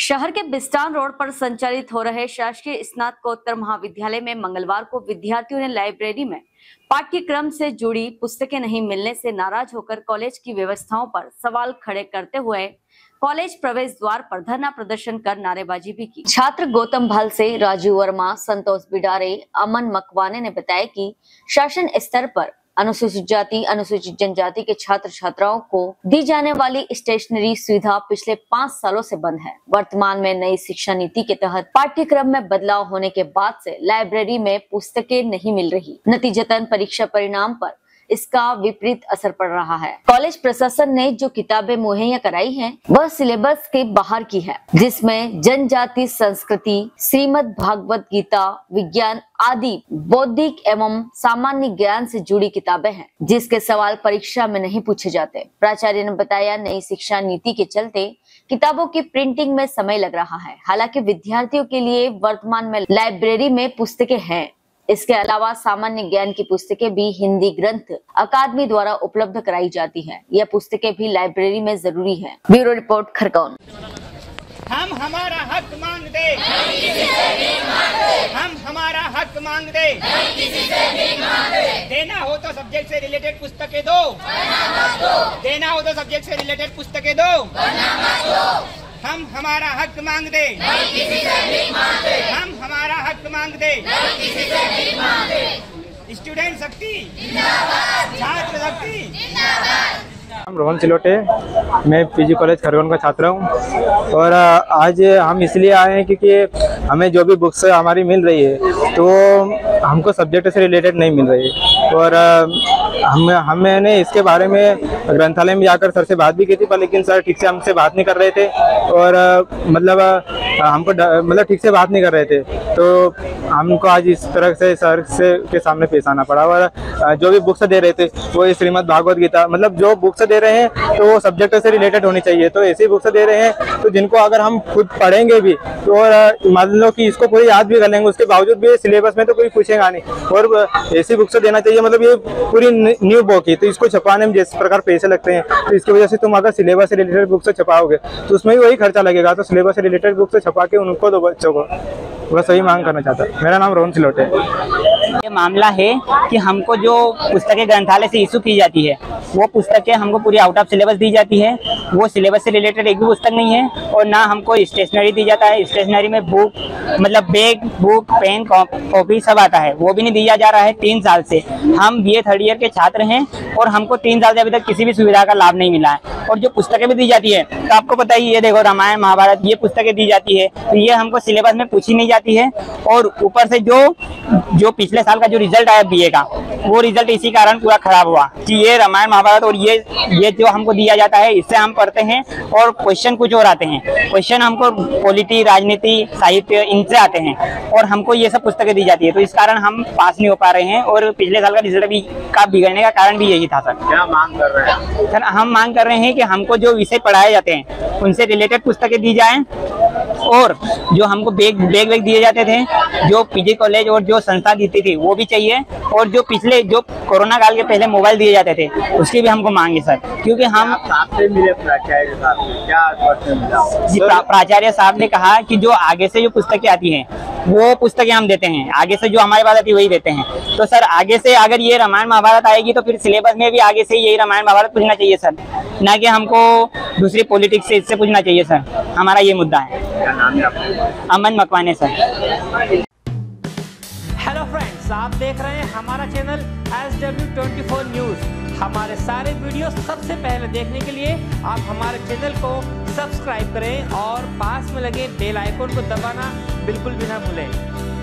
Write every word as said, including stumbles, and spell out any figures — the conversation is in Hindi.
शहर के बिस्टान रोड पर संचालित हो रहे शासकीय स्नातकोत्तर महाविद्यालय में मंगलवार को विद्यार्थियों ने लाइब्रेरी में पाठ्यक्रम से जुड़ी पुस्तकें नहीं मिलने से नाराज होकर कॉलेज की व्यवस्थाओं पर सवाल खड़े करते हुए कॉलेज प्रवेश द्वार पर धरना प्रदर्शन कर नारेबाजी भी की। छात्र गौतम भाल से राजू वर्मा, संतोष बिडारे, अमन मकवाने ने बताया कि शासन स्तर पर अनुसूचित जाति, अनुसूचित जनजाति के छात्र छात्राओं को दी जाने वाली स्टेशनरी सुविधा पिछले पाँच सालों से बंद है। वर्तमान में नई शिक्षा नीति के तहत पाठ्यक्रम में बदलाव होने के बाद से लाइब्रेरी में पुस्तकें नहीं मिल रही। नतीजतन परीक्षा परिणाम पर इसका विपरीत असर पड़ रहा है। कॉलेज प्रशासन ने जो किताबें मुहैया कराई हैं, वह सिलेबस के बाहर की है, जिसमें जनजाति संस्कृति, श्रीमद् भागवत गीता, विज्ञान आदि बौद्धिक एवं सामान्य ज्ञान से जुड़ी किताबें हैं, जिसके सवाल परीक्षा में नहीं पूछे जाते। प्राचार्य ने बताया, नई शिक्षा नीति के चलते किताबों की प्रिंटिंग में समय लग रहा है। हालांकि विद्यार्थियों के लिए वर्तमान में लाइब्रेरी में पुस्तकें हैं। इसके अलावा सामान्य ज्ञान की पुस्तकें भी हिंदी ग्रंथ अकादमी द्वारा उपलब्ध कराई जाती हैं। यह पुस्तकें भी लाइब्रेरी में जरूरी है। Bureau report, Khargone. हम हमारा हक मांगते, हम हमारा हक मांगते, देना हो तो सब्जेक्ट से रिलेटेड पुस्तकें दो, देना हो तो सब्जेक्ट से रिलेटेड पुस्तकें दो। हम हमारा हक मांगते, हम हमारा हक मांगते। स्टूडेंट शक्ति, छात्र शक्ति। हम रोहन सिलोटे, मैं पीजी कॉलेज खरगोन का छात्र हूँ और आज हम इसलिए आए हैं क्योंकि हमें जो भी बुक्स हमारी मिल रही है तो हमको सब्जेक्ट से रिलेटेड नहीं मिल रही है। और हम हमने इसके बारे में ग्रंथालय में जाकर सर से बात भी की थी, पर लेकिन सर ठीक से हमसे बात नहीं कर रहे थे और मतलब हमको मतलब ठीक से बात नहीं कर रहे थे। तो हमको आज इस तरह से सर से के सामने पेश आना पड़ा। और जो भी बुक्स दे रहे थे वो श्रीमद् भागवत गीता, मतलब जो बुक्स दे रहे हैं तो वो सब्जेक्ट से रिलेटेड होनी चाहिए। तो ऐसी बुक्स दे रहे हैं तो जिनको अगर हम खुद पढ़ेंगे भी तो और मान लो कि इसको पूरी याद भी कर लेंगे, उसके बावजूद भी सिलेबस में तो कोई पूछेगा नहीं। और ऐसी बुक्स देना चाहिए, मतलब ये पूरी न्यू बुक है तो इसको छपाने में जिस प्रकार पैसे लगते हैं तो इसकी वजह से तुम अगर सिलेबस से रिलेटेड बुक्स छपाओगे तो उसमें भी वही खर्चा लगेगा। तो सिलेबस से रिलेटेड बुक्स छपा के उनको दो बच्चों को, बस वही मांग करना चाहता है। मेरा नाम रोहन सिलोटे है। ये मामला है कि हमको जो पुस्तकें ग्रंथालय से इशू की जाती है वो पुस्तकें हमको पूरी आउट ऑफ सिलेबस दी जाती है। वो सिलेबस से रिलेटेड एक भी पुस्तक नहीं है। और ना हमको स्टेशनरी दी जाता है। स्टेशनरी में बुक मतलब बैग, बुक, पेन, कॉपी सब आता है, वो भी नहीं दिया जा रहा है। तीन साल से हम बी ए थर्ड ईयर के छात्र हैं और हमको तीन साल से अभी तक किसी भी सुविधा का लाभ नहीं मिला है। और जो पुस्तकें भी दी जाती है तो आपको पता ही, ये देखो रामायण महाभारत, ये पुस्तकें दी जाती है तो ये हमको सिलेबस में पूछी नहीं जाती है। और ऊपर से जो जो पिछले साल का जो रिजल्ट आया बीए का, वो रिजल्ट इसी कारण पूरा खराब हुआ कि ये रामायण महाभारत और ये ये जो हमको दिया जाता है इससे हम पढ़ते हैं और क्वेश्चन कुछ और आते हैं। क्वेश्चन हमको पॉलिटी, राजनीति, साहित्य इनसे आते हैं और हमको ये सब पुस्तकें दी जाती है। तो इस कारण हम पास नहीं हो पा रहे हैं और पिछले साल का रिजल्ट भी का बिगड़ने का कारण भी यही था। सर क्या मांग कर रहे हैं? सर हम मांग कर रहे हैं कि हमको जो विषय पढ़ाए जाते हैं उनसे रिलेटेड पुस्तकें दी जाएं और जो हमको बैग बैग बैग दिए जाते थे, जो पीजी कॉलेज और जो संस्था देती थी वो भी चाहिए। और जो पिछले जो कोरोना काल के पहले मोबाइल दिए जाते थे उसकी भी हमको मांग है सर, क्योंकि हम आपसे मिले प्राचार्य साहब से, क्या आश्वासन मिला? जी प्रा, प्राचार्य साहब ने कहा कि जो आगे से जो पुस्तकें आती हैं वो पुस्तकें हम देते हैं, आगे से जो हमारे पास आती है वही देते हैं। तो सर आगे से अगर ये रामायण महाभारत आएगी तो फिर सिलेबस में भी आगे से यही रामायण महाभारत पूछना चाहिए सर, ना कि हमको दूसरी पॉलिटिक्स से इससे पूछना चाहिए सर। हमारा ये मुद्दा है। क्या नाम है आपका? Aman Makwane sir. Hello friends, आप देख रहे हैं हमारा channel S W twenty four news. हमारे सारे वीडियो सबसे पहले देखने के लिए आप हमारे चैनल को सब्सक्राइब करें और पास में लगे बेल आइकन को दबाना बिल्कुल भी ना भूलें।